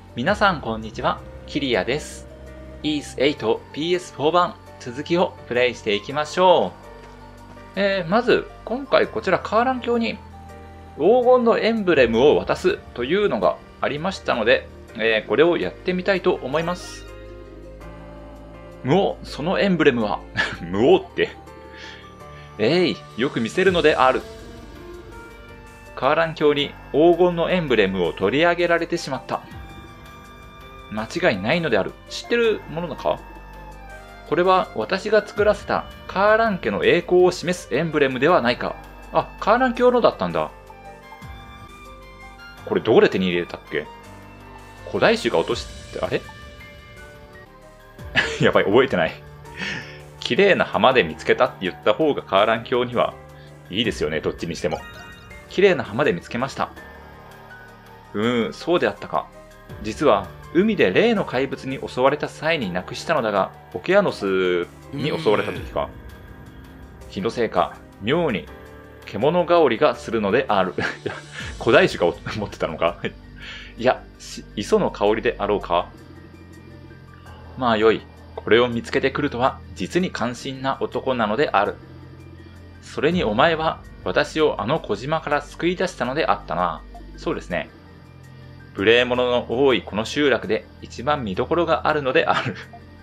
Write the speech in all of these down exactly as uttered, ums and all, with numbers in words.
皆さんこんにちは、キリアです。イースエイト ピーエスフォー 版続きをプレイしていきましょう。えー、まず、今回こちらカーラン教に黄金のエンブレムを渡すというのがありましたので、えー、これをやってみたいと思います。無王、そのエンブレムは無王って。えい、よく見せるのである。カーラン教に黄金のエンブレムを取り上げられてしまった。間違いないのである。知ってるものなのか？これは私が作らせたカーラン家の栄光を示すエンブレムではないか。あ、カーラン教のだったんだ。これどこで手に入れたっけ？古代種が落として、あれやばい、覚えてない。綺麗な浜で見つけたって言った方がカーラン教にはいいですよね、どっちにしても。綺麗な浜で見つけました。うーん、そうであったか。実は、海で例の怪物に襲われた際になくしたのだが、オケアノスに襲われた時か。気のせいか、妙に獣香りがするのである。古代種が持ってたのかいや、磯の香りであろうか。まあよい。これを見つけてくるとは、実に感心な男なのである。それにお前は、私をあの小島から救い出したのであったな。そうですね。無礼者の多いこの集落で一番見どころがあるのである。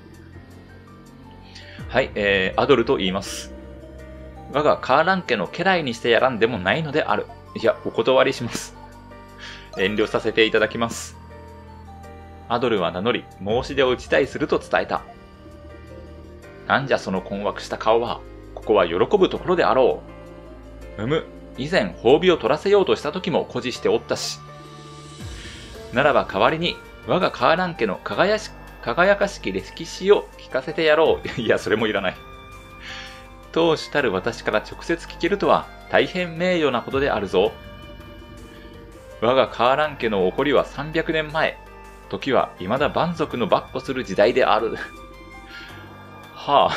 はい、えー、アドルと言います。我がカーラン家の家来にしてやらんでもないのである。いや、お断りします。遠慮させていただきます。アドルは名乗り、申し出を辞退すると伝えた。なんじゃその困惑した顔は、ここは喜ぶところであろう。むむ、以前褒美を取らせようとした時も誇示しておったし。ならば代わりに、我がカーラン家の輝し輝かしき歴史を聞かせてやろう。いや、それもいらない。当主たる私から直接聞けるとは、大変名誉なことであるぞ。我がカーラン家の起こりはさんびゃくねんまえ。時は未だ蛮族の跋扈する時代である。は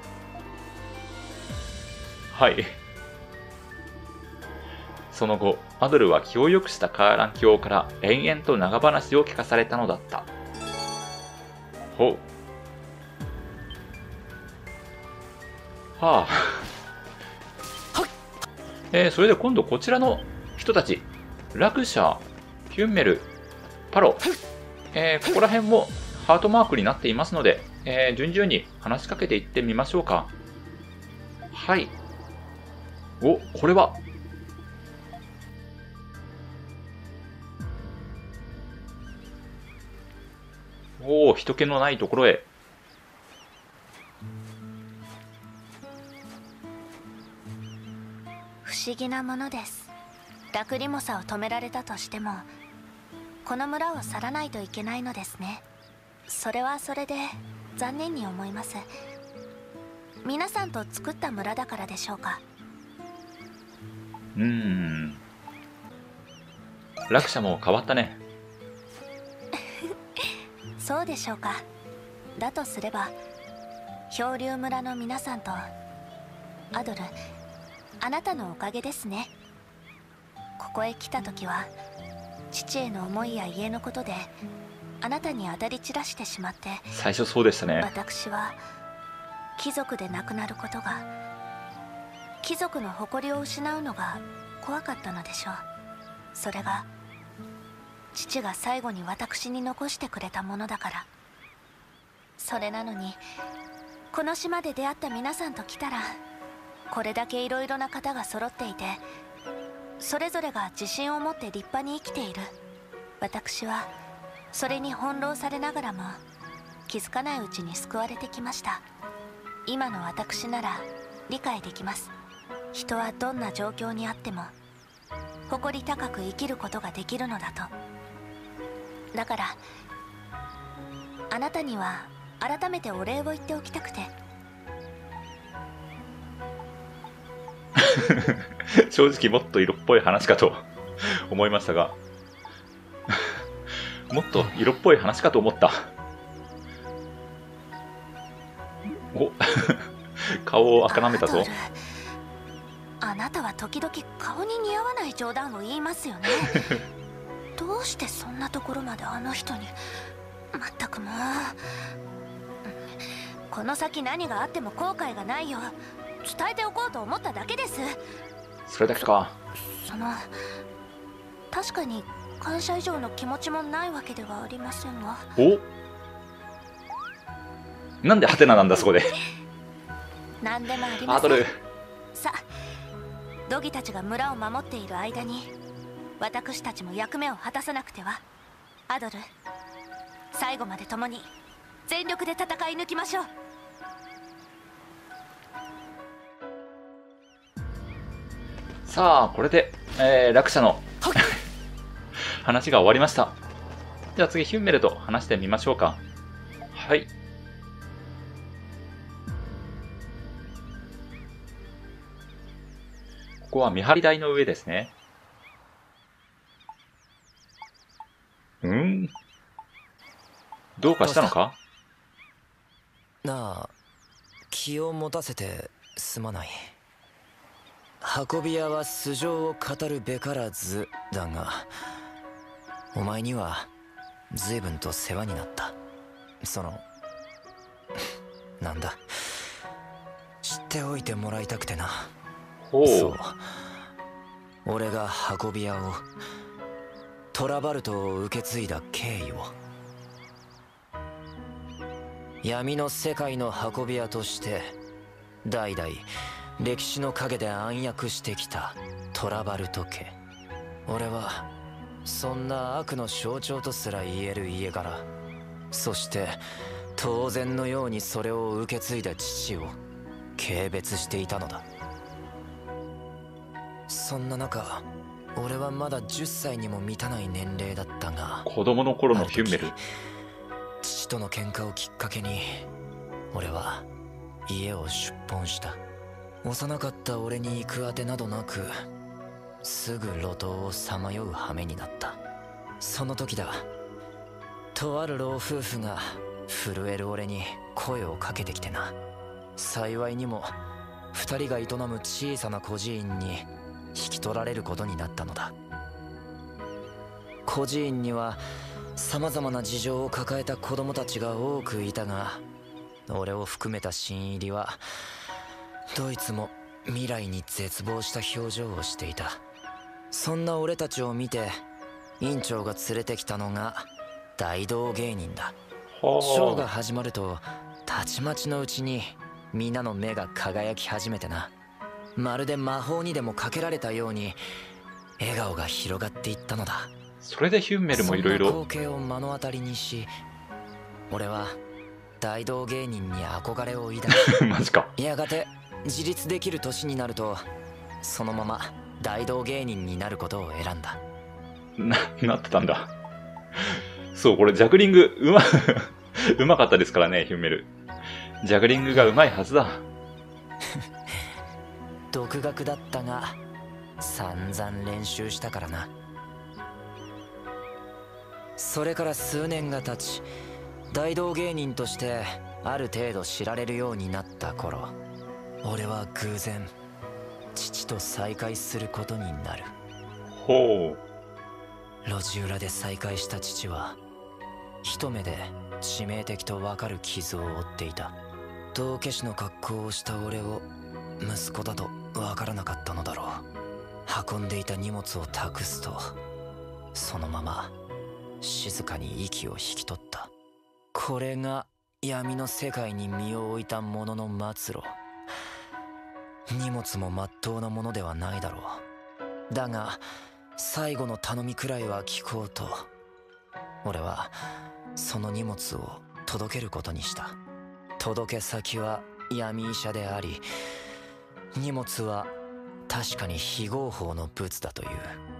あ。はい。その後、アドルは気を良くしたカーラン教から延々と長話を聞かされたのだった。ほう。はあ。えー、それで今度こちらの人たち。ラクシャ、ヒュンメル、パロ。えー、ここら辺もハートマークになっていますので、えー、順々に話しかけていってみましょうか。はい。お、これは。おお、人気のないところへ。 不思議なものです。ラクリモサを止められたとしても、この村を去らないといけないのですね。それはそれで残念に思います。皆さんと作った村だからでしょうか。 うーん。落車も変わったね。 そうでしょうか。だとすれば、漂流村の皆さんとアドル、あなたのおかげですね。ここへ来た時は父への思いや家のことであなたに当たり散らしてしまって、 最初そうでしたね。 私は貴族で亡くなることが、貴族の誇りを失うのが怖かったのでしょう。それが父が最後に私に残してくれたものだから。それなのにこの島で出会った皆さんと来たら、これだけいろいろな方が揃っていて、それぞれが自信を持って立派に生きている。私はそれに翻弄されながらも気づかないうちに救われてきました。今の私なら理解できます。人はどんな状況にあっても誇り高く生きることができるのだと。だからあなたには改めてお礼を言っておきたくて。 正直もっと色っぽい話かと思いましたがもっと色っぽい話かと思った。お顔を赤なめたぞ。 あなたは時々顔に似合わない冗談を言いますよね。とどうしてそんなところまであの人に。まったくもう、この先何があっても後悔がないよう伝えておこうと思っただけです。 それだけか。 そ、その確かに感謝以上の気持ちもないわけではありませんが。 お、なんでハテナなんだそこで。 何でもありません。 アドル、 さあ、ドギたちが村を守っている間に私たちも役目を果たさなくては。アドル、最後まで共に全力で戦い抜きましょう。 さあこれで、えー、落車の話が終わりました。じゃあ次ヒュンメルと話してみましょうか。はい。ここは見張り台の上ですね。うんどうかしたのか。 なあ、気を持たせてすまない。運び屋は素性を語るべからずだが、お前には随分と世話になった。そのなんだ、知っておいてもらいたくてな。 ほう。 そう、俺が運び屋を、トラバルトを受け継いだ経緯を。闇の世界の運び屋として代々歴史の陰で暗躍してきたトラバルト家。俺はそんな悪の象徴とすら言える家柄、そして当然のようにそれを受け継いだ父を軽蔑していたのだ。そんな中、俺はまだじゅっさいにも満たない年齢だったが、 子供の頃のヒュンメル。 父との喧嘩をきっかけに俺は家を出奔した。幼かった俺に行くあてなどなく、すぐ路頭をさまよう羽目になった。その時だ、とある老夫婦が震える俺に声をかけてきてな。幸いにも二人が営む小さな孤児院に引き取られることになったのだ。孤児院にはさまざまな事情を抱えた子供たちが多くいたが、俺を含めた新入りはどいつも未来に絶望した表情をしていた。そんな俺たちを見て院長が連れてきたのが大道芸人だ。ショーが始まるとたちまちのうちに皆の目が輝き始めてな、まるで魔法にでもかけられたように笑顔が広がっていったのだ。 それでヒュンメルもいろいろ。 そんな光景を目の当たりにし、俺は大道芸人に憧れを抱きマジか。 やがて自立できる年になるとそのまま大道芸人になることを選んだ。 な、なってたんだ。そう、これジャグリングうまうまかったですからね、ヒュンメル。ジャグリングがうまいはずだ。 独学だったが散々練習したからな。それから数年が経ち、大道芸人としてある程度知られるようになった頃、俺は偶然父と再会することになる。 ほう。路地裏で再会した父は一目で致命的と分かる傷を負っていた。道化師の格好をした俺を息子だと分からなかったのだろう。運んでいた荷物を託すと、そのまま静かに息を引き取った。これが闇の世界に身を置いた者の末路。荷物もまっとうなものではないだろう。だが最後の頼みくらいは聞こうと、俺はその荷物を届けることにした。届け先は闇医者であり、荷物は確かに非合法の物だという。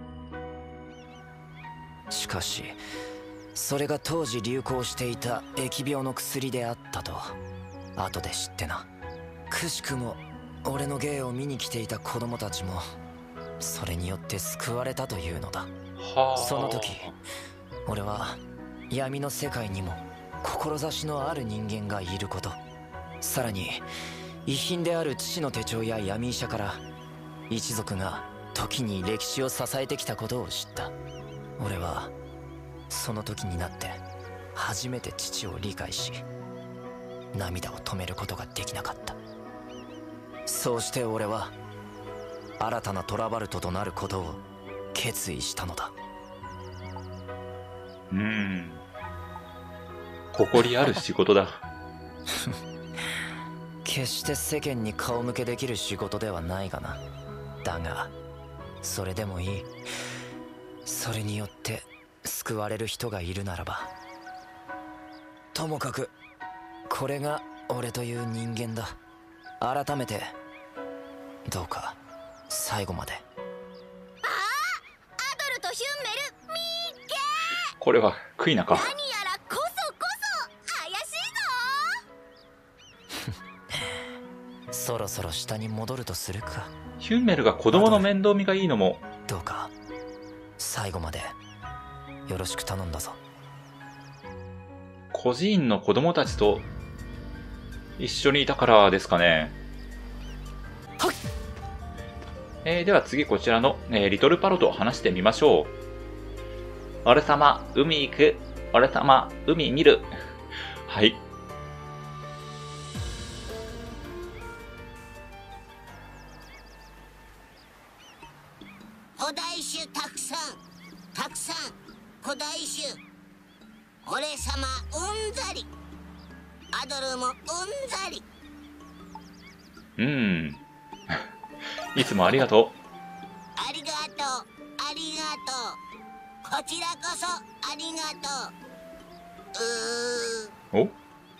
しかしそれが当時流行していた疫病の薬であったと後で知ってな。くしくも俺の芸を見に来ていた子供たちもそれによって救われたというのだ。その時俺は闇の世界にも志のある人間がいること、さらに遺品である父の手帳や闇医者から一族が時に歴史を支えてきたことを知った。 俺はその時になって初めて父を理解し、涙を止めることができなかった。そうして俺は新たなトラバルトとなることを決意したのだ。 うーん。誇りある仕事だ。 決して世間に顔向けできる仕事ではないがな。だがそれでもいい。それによって救われる人がいるならば。ともかくこれが俺という人間だ。改めてどうか最後まで。 ああ、アドルとヒュンメル見っけ。 これはクイナか。 何やらこそこそ怪しいぞ。 そろそろ下に戻るとするか。 ヒュンメルが子供の面倒見がいいのも。 どうか最後までよろしく頼んだぞ。 孤児院の子供たちと一緒にいたからですかね。 はい。 えー、では次こちらの、えー、リトルパロと話してみましょう。俺様、海行く。俺様、海見る。はい。 古代種たくさん、たくさん、古代種。俺様、うんざり。アドルもうんざり。 うーん。いつもありがとう。 ありがとう、ありがとう。こちらこそありがとう。うー。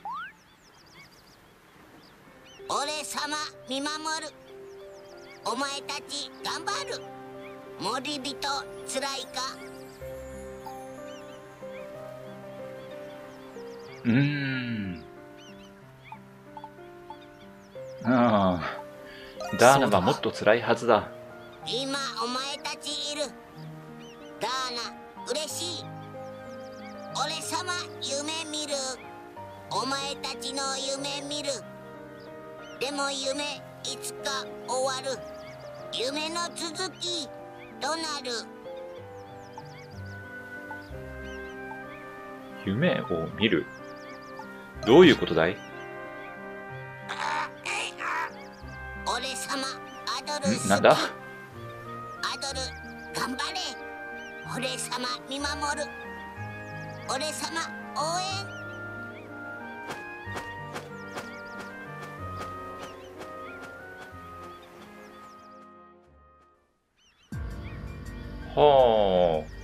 お？ 俺様見守る。お前たち頑張る。森人つらいか。 うーん。ああ。ダーナはもっと辛いはずだ。 今お前たちいる。ダーナ嬉しい。俺様夢見る。お前たちの夢見る。でも夢いつか終わる。夢の続きとなる。 夢を見る。どういうことだい？ 俺様アドル好き。 んなんだ？ アドル頑張れ。俺様見守る。俺様応援。 はあ。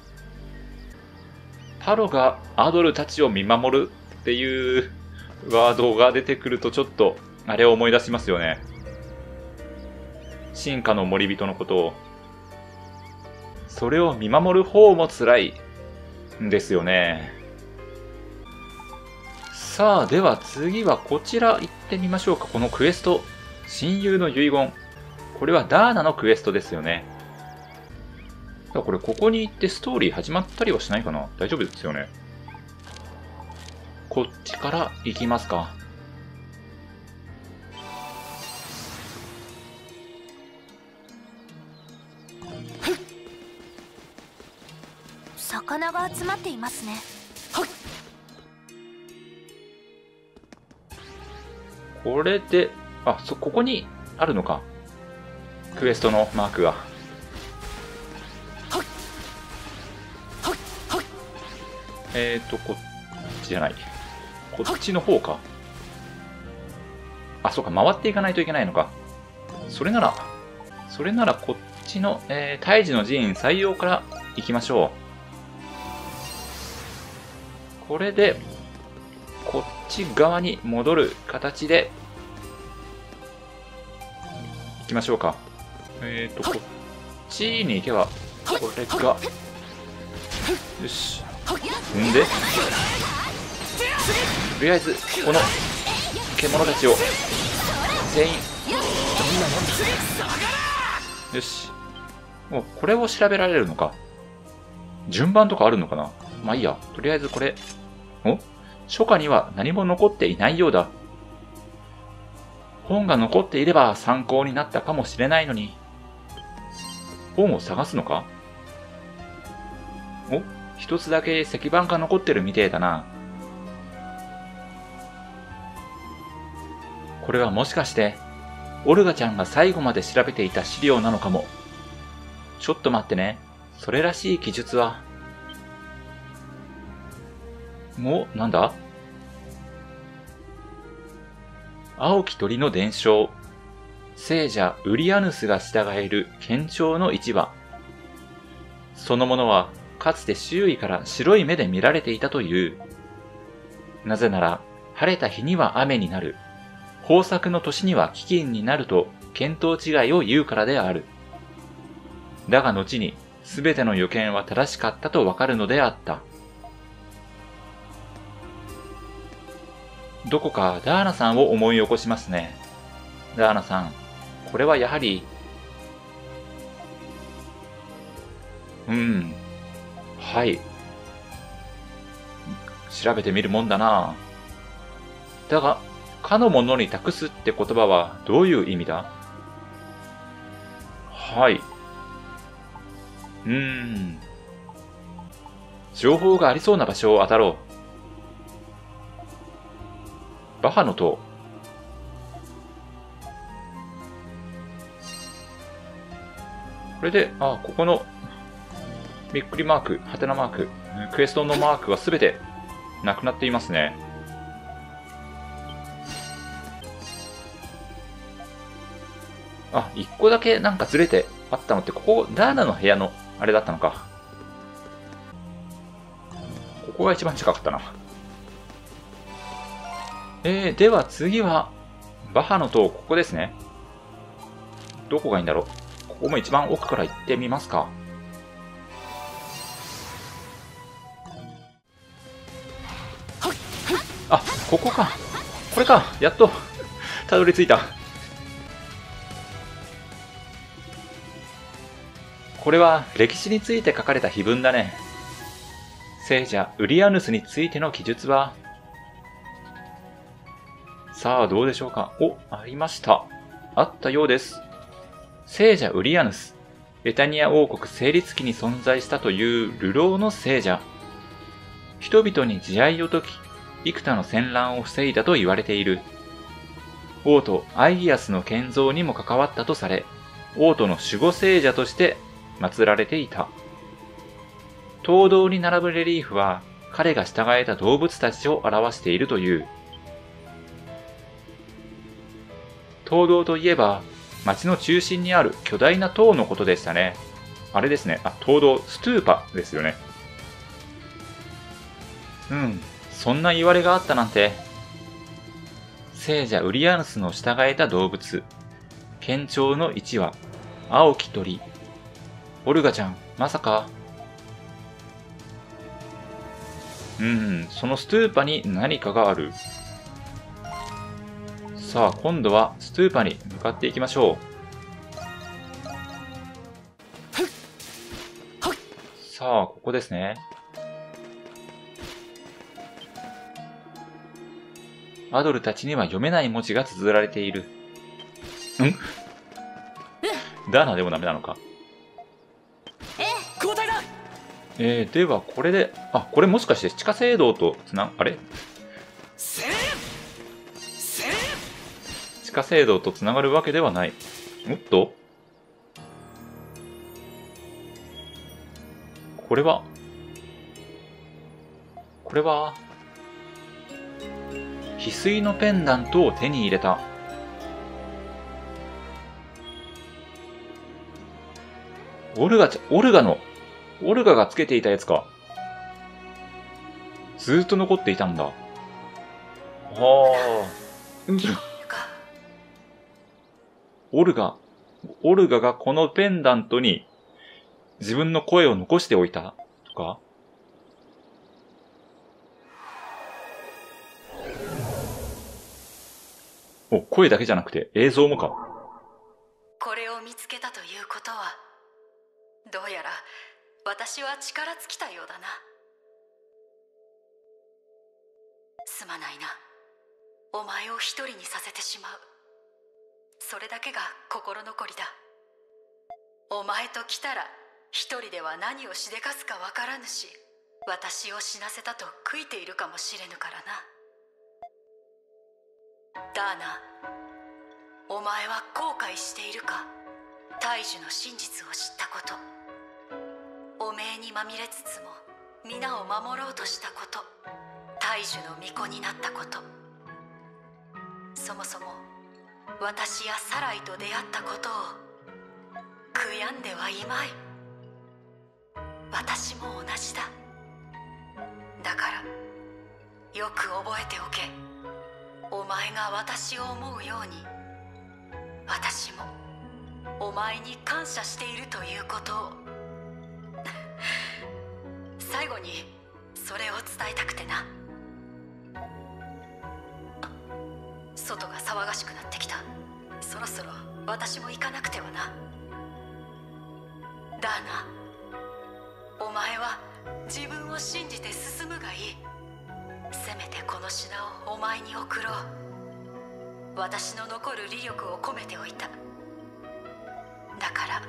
パロがアドルたちを見守るっていうワードが出てくるとちょっとあれを思い出しますよね。進化の森人のことを。それを見守る方も辛いんですよね。さあ、では次はこちら行ってみましょうか。このクエスト。親友の遺言。これはダーナのクエストですよね。これここに行ってストーリー始まったりはしないかな？大丈夫ですよね。こっちから行きますか。 魚が集まっていますね。 これで、あ、そ、ここにあるのか。クエストのマークが。えーと、こっちじゃない。こっちの方か。あ、そうか、回っていかないといけないのか。それなら、それならこっちの、えー、胎児の寺院採用から行きましょう。これで、こっち側に戻る形で、行きましょうか。えーと、こっちに行けば、これが、よし。んで、とりあえず、この獣たちを、全員、よし。もう、これを調べられるのか。順番とかあるのかな。まあいいや。とりあえずこれ、お？書家には何も残っていないようだ。本が残っていれば参考になったかもしれないのに。本を探すのか？ お、一つだけ石板が残ってるみてえだな。これはもしかして、オルガちゃんが最後まで調べていた資料なのかも。ちょっと待ってね。それらしい記述は。お、なんだ？青き鳥の伝承。聖者ウリアヌスが従える県庁の一羽。そのものはかつて周囲から白い目で見られていたという。なぜなら晴れた日には雨になる。豊作の年には飢饉になると見当違いを言うからである。だが後にすべての予見は正しかったとわかるのであった。どこかダーナさんを思い起こしますね。ダーナさん、これはやはり、うん、はい。調べてみるもんだな。だが、かの者に託すって言葉はどういう意味だ？はい。うーん。情報がありそうな場所を当たろう。バハの塔。これで、あ、ここの、びっくりマーク、ハテナマーク、クエストのマークはすべてなくなっていますね。あ、一個だけなんかずれてあったのって、ここ、ダーナの部屋のあれだったのか。ここが一番近かったな。えー、では次は、バハの塔、ここですね。どこがいいんだろう。ここも一番奥から行ってみますか。あ、ここか。これか。やっと、たどり着いた。これは歴史について書かれた碑文だね。聖者ウリアヌスについての記述は、さあどうでしょうか。お、ありました。あったようです。聖者ウリアヌス、エタニア王国成立期に存在したという流浪の聖者。人々に慈愛を解き、幾多の戦乱を防いだと言われている。王都アイギアスの建造にも関わったとされ、王都の守護聖者として祀られていた。灯堂に並ぶレリーフは、彼が従えた動物たちを表しているという。灯堂といえば、町の中心にある巨大な塔のことでしたね。あれですね。あ、灯堂、ストゥーパですよね。うん、そんな言われがあったなんて。聖者ウリアヌスの従えた動物。県庁の一羽、青き鳥。オルガちゃん、まさか。うん、そのストゥーパに何かがある。さあ、今度はストゥーパに向かっていきましょう。さあ、ここですね。アドルたちには読めない文字が綴られている。んダーナでもダメなのか。 交代だ。 えー、ではこれで、あ、これもしかして地下聖堂とつな、あれ地下聖堂とつながるわけではない。おっとこれはこれは翡翠のペンダントを手に入れた。オルガちゃ、オルガの、オルガがつけていたやつか。ずーっと残っていたんだ。はあ。オルガ、オルガがこのペンダントに自分の声を残しておいたとか。お、声だけじゃなくて映像もか。 これを見つけたということは、どうやら私は力尽きたようだな。すまないな。お前を一人にさせてしまう。それだけが心残りだ。お前と来たら一人では何をしでかすかわからぬし、私を死なせたと悔いているかもしれぬからな。ダーナ、お前は後悔しているか？大樹の真実を知ったこと、汚名にまみれつつも皆を守ろうとしたこと、大樹の巫女になったこと、そもそも私やサライと出会ったことを悔やんではいまい。私も同じだ。だからよく覚えておけ。お前が私を思うように、私もお前に感謝しているということを。最後にそれを伝えたくてな。外が騒がしくなってきた。そろそろ私も行かなくてはな。ダーナ、お前は自分を信じて進むがいい。せめてこの品をお前に送ろう。私の残る利力を込めておいた。だから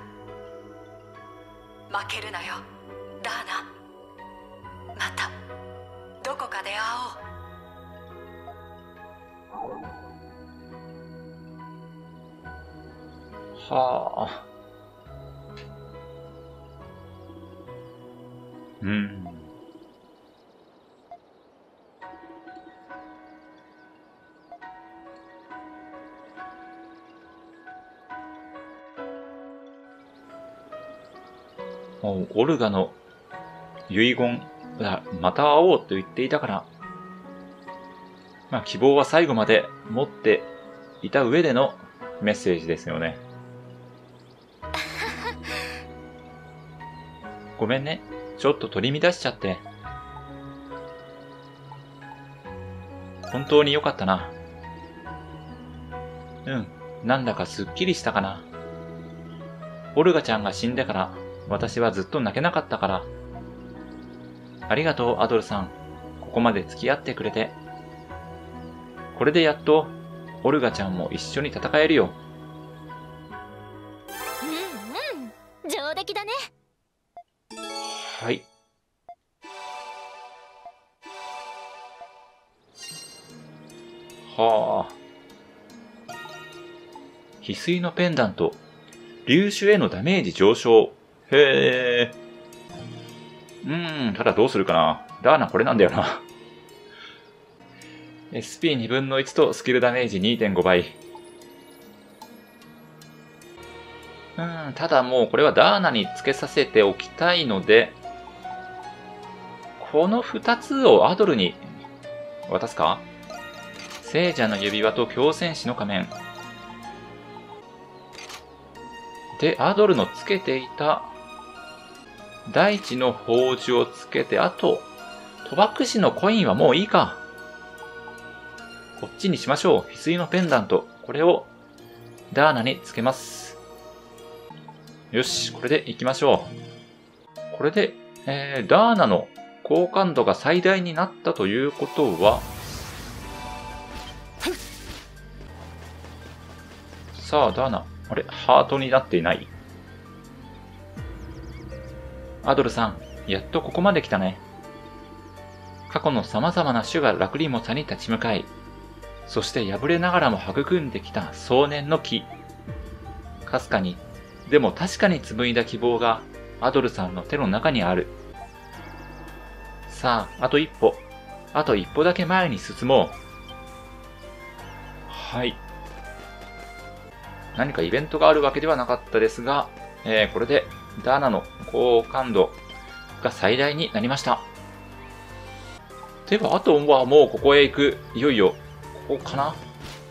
負けるなよ、ダーナ。またどこかで会おう。 はあ。うん。もうオルガの遺言、また会おうと言っていたから、まあ希望は最後まで持っていた上でのメッセージですよね。ごめんね。ちょっと取り乱しちゃって。本当に良かったな。うん。なんだかすっきりしたかな。オルガちゃんが死んでから私はずっと泣けなかったから。ありがとう、アドルさん。ここまで付き合ってくれて。これでやっとオルガちゃんも一緒に戦えるよ。 うんうん、上出来だね。 はい。はあ。翡翠のペンダント。粒子へのダメージ上昇。へえ。うーん、ただどうするかな。ダーナこれなんだよな。エスピーに 分のいちとスキルダメージ にてんご 倍。うーん、ただもうこれはダーナにつけさせておきたいので、このふたつをアドルに渡すか？聖者の指輪と狂戦士の仮面。で、アドルのつけていた大地の宝珠をつけて、あと、賭博士のコインはもういいか。こっちにしましょう。翡翠のペンダント。これをダーナにつけます。よし、これで行きましょう。これで、えー、ダーナの好感度が最大になったということは、さあ、ダーナ。あれ、ハートになっていない。アドルさん、やっとここまで来たね。過去の様々な種がラクリモサに立ち向かい、そして破れながらも育んできた壮年の木。かすかに、でも確かに紡いだ希望がアドルさんの手の中にある。さあ、あと一歩。あと一歩だけ前に進もう。はい。何かイベントがあるわけではなかったですが、えー、これでダーナの好感度が最大になりました。では、あとはもうここへ行く。いよいよ、ここかな？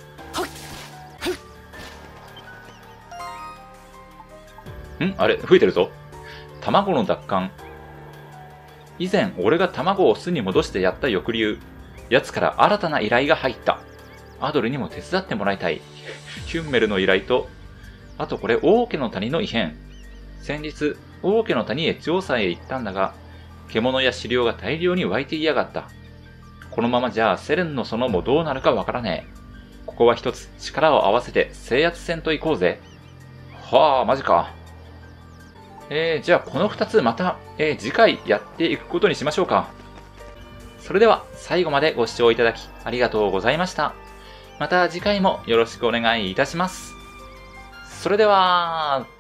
ん？あれ、吹いてるぞ。卵の奪還。以前、俺が卵を巣に戻してやった翼竜。奴から新たな依頼が入った。アドルにも手伝ってもらいたい。ヒュンメルの依頼と、あとこれ、王家の谷の異変。先日、王家の谷へ調査へ行ったんだが、獣や資料が大量に湧いていやがった。このままじゃセレンの園もどうなるかわからねえ。ここは一つ力を合わせて制圧戦と行こうぜ。はあ、マジか。 えー、じゃあこのふたつまた、えー、次回やっていくことにしましょうか。それでは最後までご視聴いただきありがとうございました。また次回もよろしくお願いいたします。それでは、